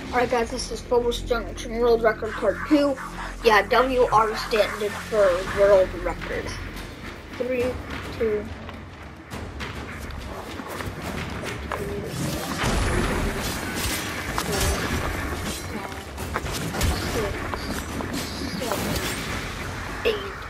Alright guys, this is Phobos Junction World Record Part 2. Yeah, WR standard for World Record. 3, 2,